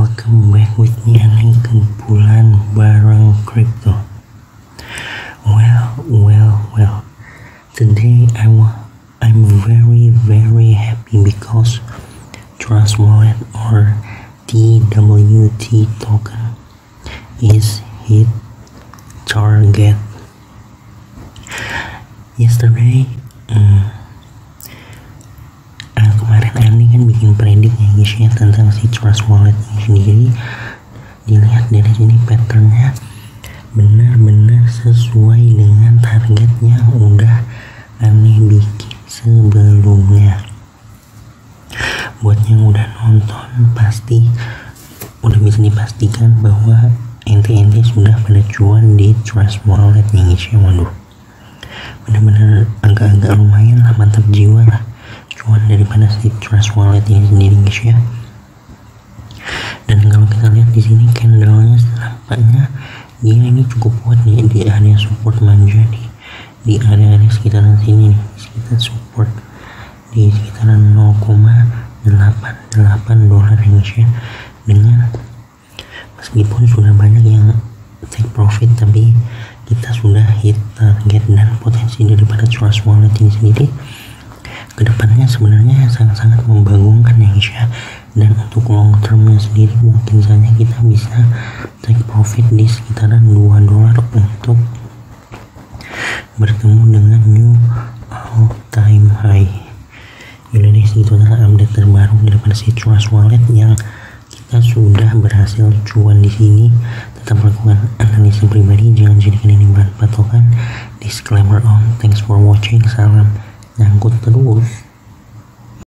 welcome back with me Aneh Kumpulan Barang Crypto. Well, today I'm very happy because Trust Wallet or TWT token is hit target. Yesterday kemarin Aneh kan bikin predik ya guys ya tentang si Trust Wallet ini sendiri. Dilihat dari sini patternnya benar-benar sesuai dengan target yang udah Aneh bikin sebelumnya. Buat yang udah nonton pasti udah bisa dipastikan bahwa ente sudah pada cuan di Trust Wallet nih guys ya. Waduh, benar-benar agak-agak lumayan lah, mantap jiwa lah cuan daripada si Trust Wallet ini sendiri guys ya. Dan kalau kita lihat di sini candlenya nampaknya dia ini cukup kuat nih di area support manja di area sekitaran sini nih, sekitar support di sekitaran 0,88 dolar guys ya. Dengan meskipun sudah banyak yang take profit, tapi kita sudah hit target dan potensi daripada Trust Wallet ini sendiri kedepannya sebenarnya sangat-sangat membagongkan ya guys ya. Dan untuk long termnya sendiri mungkin saja kita bisa take profit di sekitaran 2 dolar untuk bertemu dengan new all time high. Ini itu adalah update terbaru daripada si Trust Wallet yang kita sudah berhasil cuan di sini. Tetap lakukan analisa pribadi, jangan jadikan ini bahan patokan. Disclaimer on. Thanks for watching. Salam nyangkut terus.